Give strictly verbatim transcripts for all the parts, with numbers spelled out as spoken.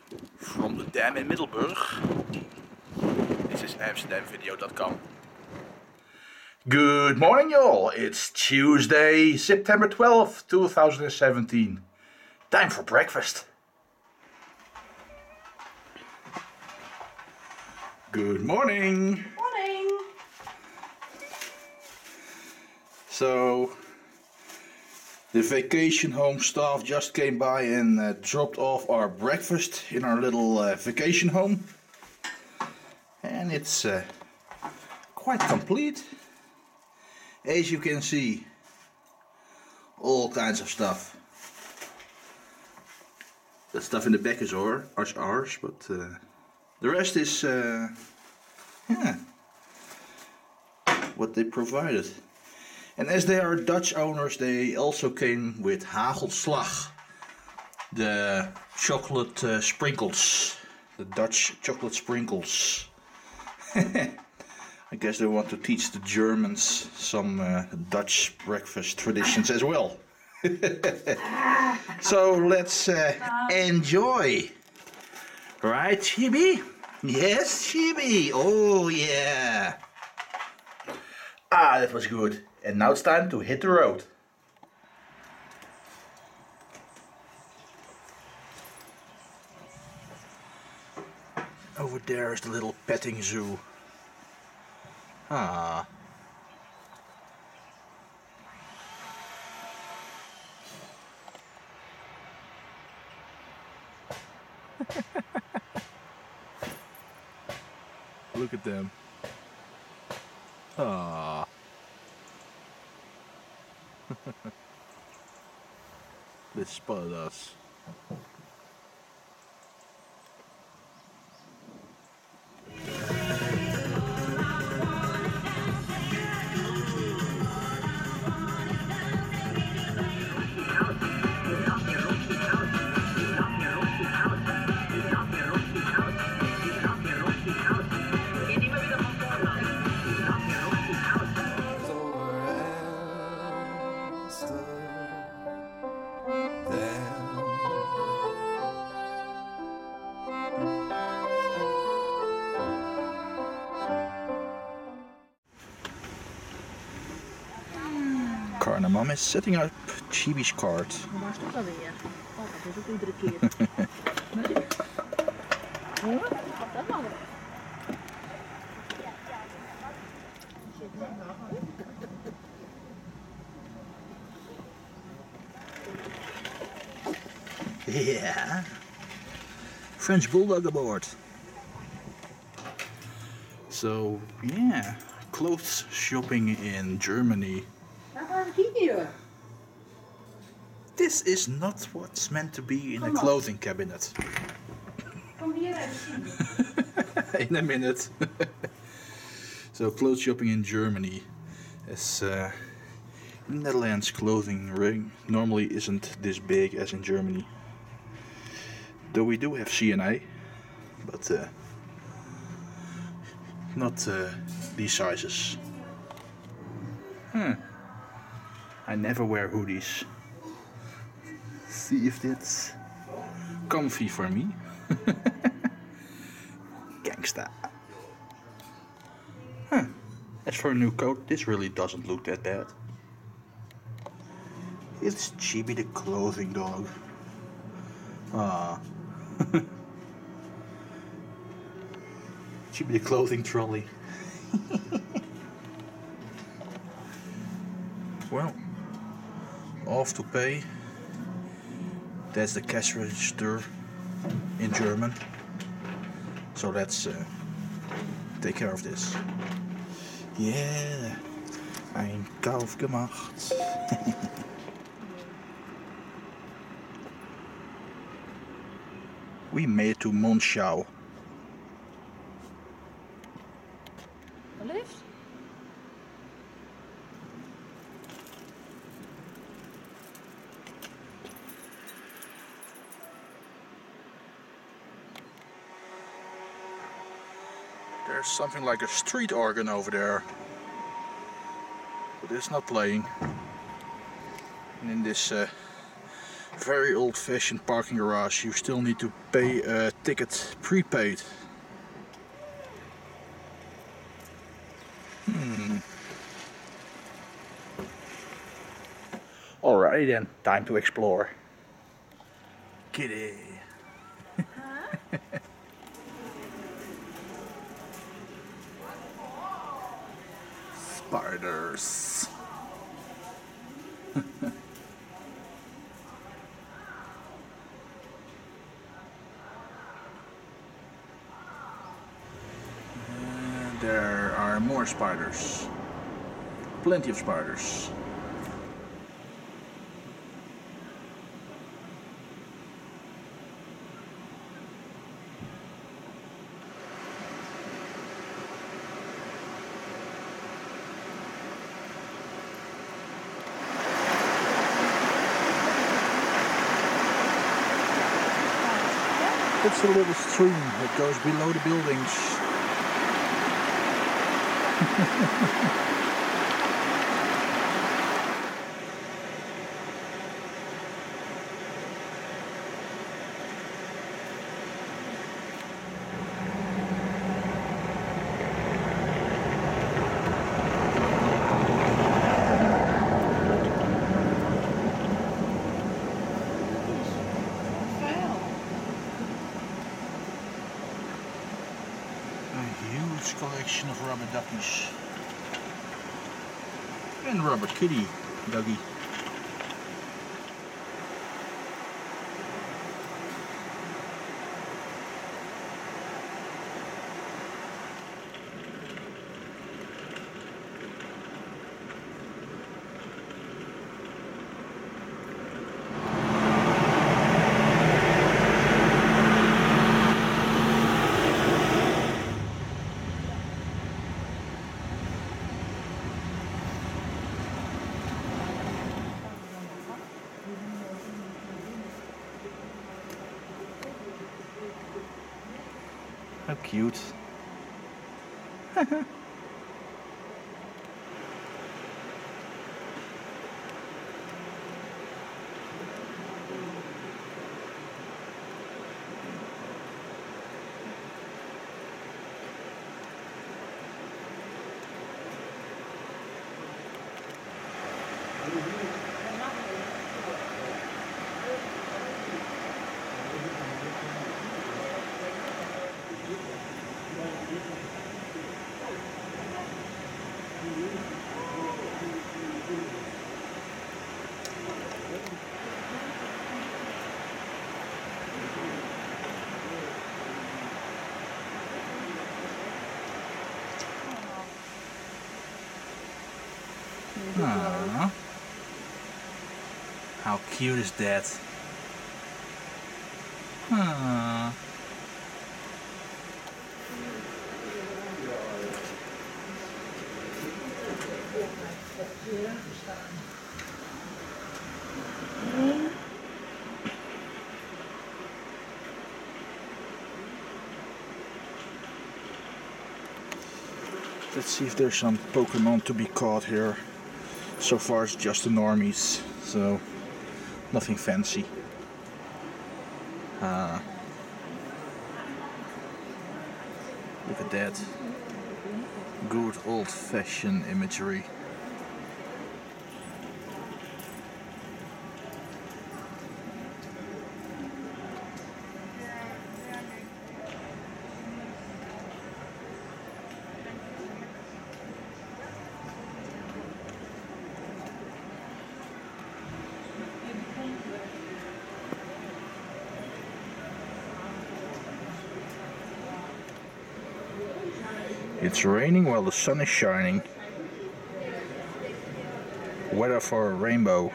from the dam in Middelburg. This is Amsterdam Video dot com. Good morning, y'all. It's Tuesday, September twelfth, two thousand seventeen. Time for breakfast. Good morning. Morning. So, the vacation home staff just came by and uh, dropped off our breakfast in our little uh, vacation home. And it's uh, quite complete. As you can see, all kinds of stuff. The stuff in the back is our, is ours, but uh, the rest is uh, yeah, what they provided. And as they are Dutch owners, they also came with Hagelslag, the chocolate uh, sprinkles, the Dutch chocolate sprinkles. I guess they want to teach the Germans some uh, Dutch breakfast traditions as well. So let's uh, enjoy. Right, Chibi? Yes, Chibi. Oh, yeah. Ah, that was good. And now it's time to hit the road. Over there is the little petting zoo. Ah. Look at them. Ah. They spotted us. Karna mom is setting up Chibi's cart. Waar is dat alweer? Oh, dat is ook iedere keer. Hoor? Wat dat nou? Yeah. French Bulldog aboard. So, yeah, clothes shopping in Germany. This is not what's meant to be in a clothing cabinet. Kom hier even. In a minute. So, clothes shopping in Germany. As uh, in the Netherlands, clothing ring normally isn't this big as in Germany. Though we do have C and A, but uh, not uh, these sizes. Hmm. I never wear hoodies. See if it's comfy for me. Gangsta. Huh. As for a new coat, this really doesn't look that bad. It's Chibi the clothing dog. Ah. Chibi the clothing trolley. Well, off to pay. That's the cash register in German. So let's uh, take care of this. Yeah, Einkauf gemacht. We made it to Monschau. Lift? There's something like a street organ over there, but it's not playing. And in this uh, Very old-fashioned parking garage. You still need to pay a ticket prepaid. Hmm. Alrighty then, time to explore. Kitty. Spiders. And there are more spiders. Plenty of spiders. It's a little stream that goes below the buildings. Huge collection of rubber duckies and rubber kitty doggy. How cute. Aww. How cute is that? Aww. Let's see if there's some Pokemon to be caught here. So far it's just the normies, so nothing fancy. Uh, look at that. Good old-fashioned imagery. It's raining while the sun is shining. Weather for a rainbow.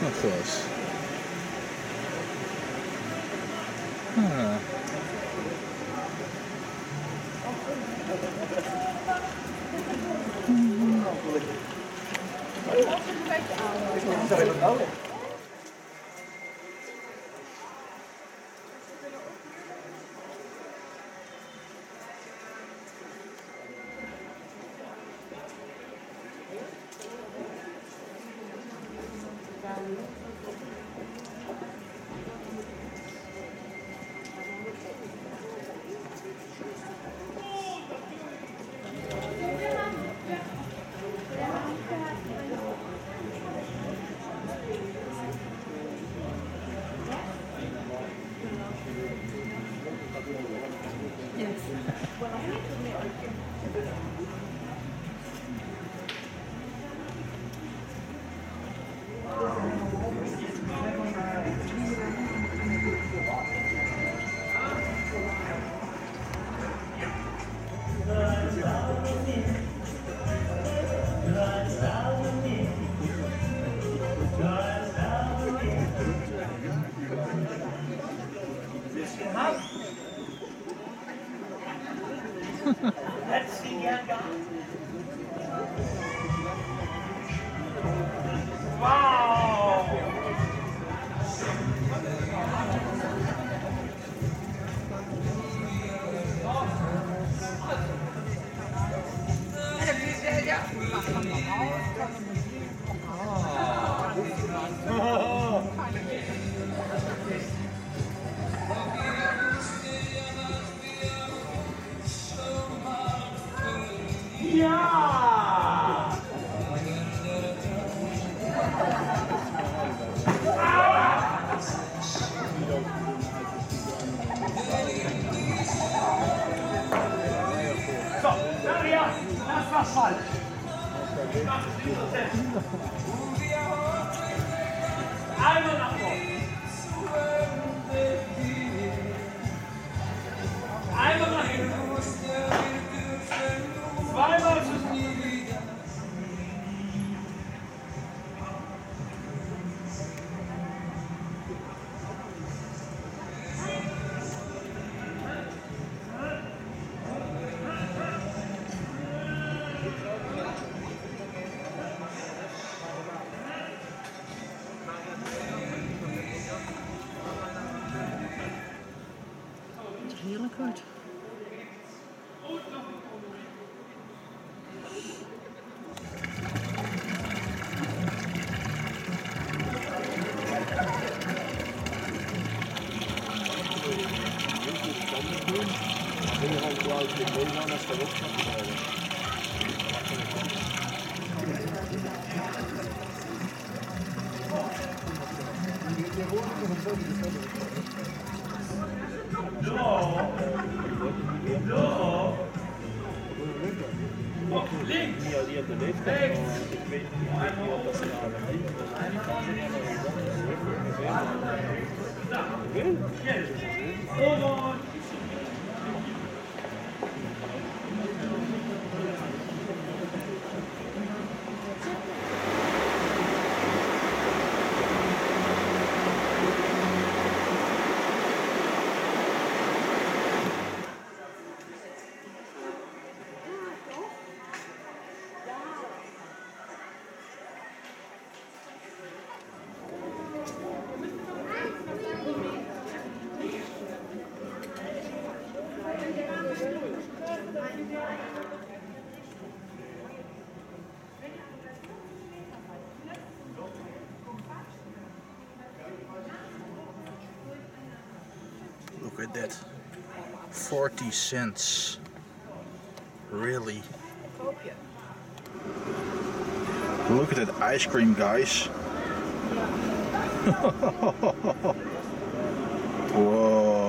Close. Huh. Einmal nach vorne. Einmal nach hinten. Zweimal zusammen. Heerlijk uit. Links. Ja, die hebben de leeftijd, maar ik weet niet, ik weet niet of dat ze daar aan die Look at that. forty cents. Really? Look at that ice cream, guys. Whoa.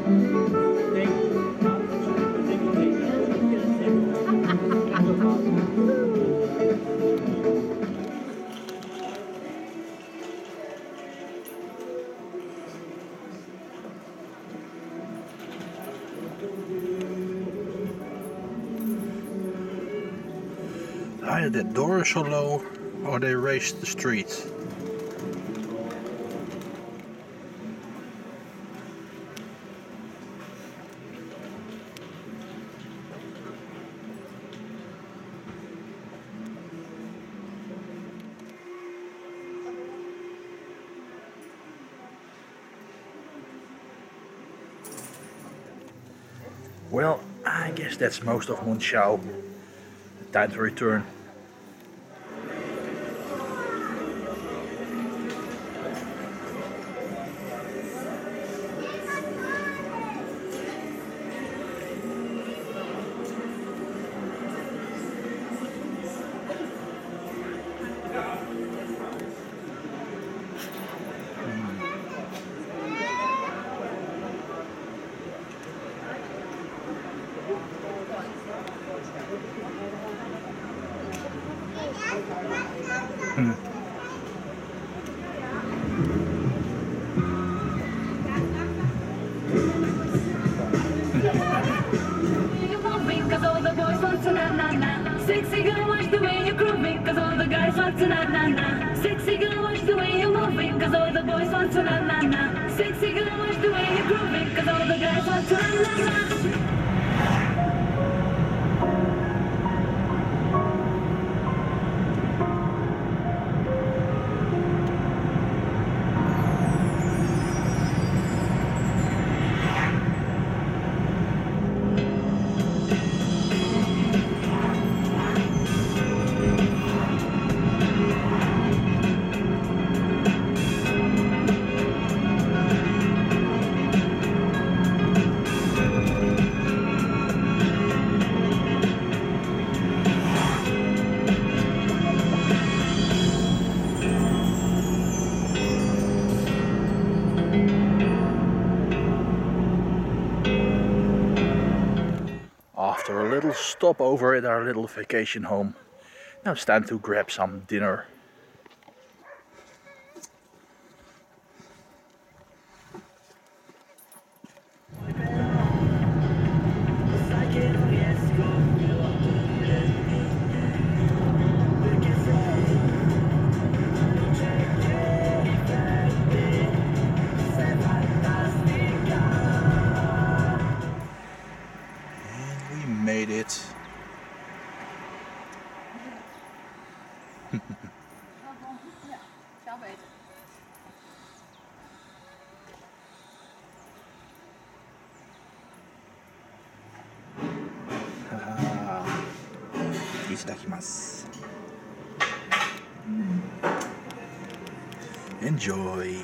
Either the door is so low or they raised the street. Well, I guess that's most of Monschau. Time to return. Hmm. Cause all the boys want to na na na. Sexy girl, watch the way you're grooving. Cause all the guys want to na na na. Sexy girl, watch the way you're moving. Cause all the boys want to na na na. Sexy girl, watch the way you're grooving. Cause all the guys want to na na na. After a little stopover at our little vacation home, now it's time to grab some dinner. Made it. Ah, itadakimasu. Enjoy.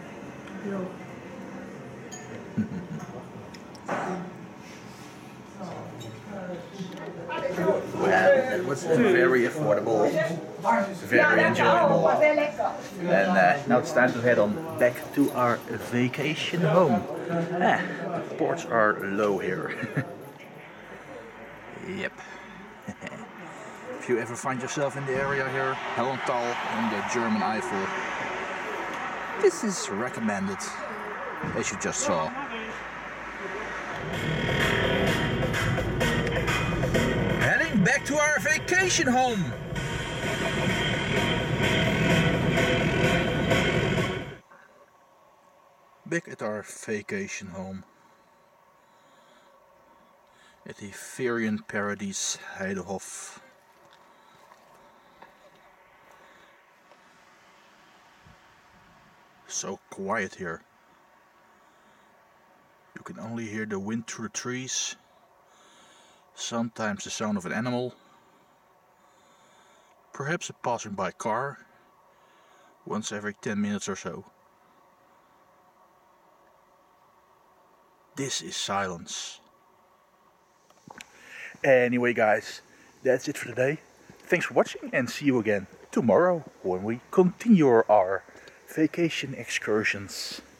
Well, it was very affordable, very enjoyable. And uh, now it's time to head on back to our vacation home. Ah, the ports are low here. Yep. If you ever find yourself in the area here, Hellenthal in the German Eifel, this is recommended, as you just saw. Heading back to our vacation home. Back at our vacation home. At the Ferienparadies Heidehof. So quiet here. You can only hear the wind through the trees. Sometimes the sound of an animal. Perhaps a passing by car. Once every ten minutes or so. This is silence. Anyway guys, that's it for today. Thanks for watching and see you again tomorrow when we continue our vacation excursions.